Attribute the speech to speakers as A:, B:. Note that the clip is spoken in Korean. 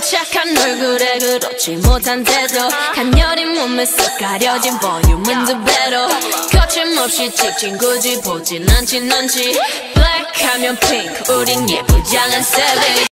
A: 착한 얼굴에 그렇지 못한 태도 가녀린 몸에 쏙 가려진 볼륨은 두 배로 거침없이 찍힌 굳이 보진 않지 넌지 Black 하면 pink 우린 예쁘장한 savage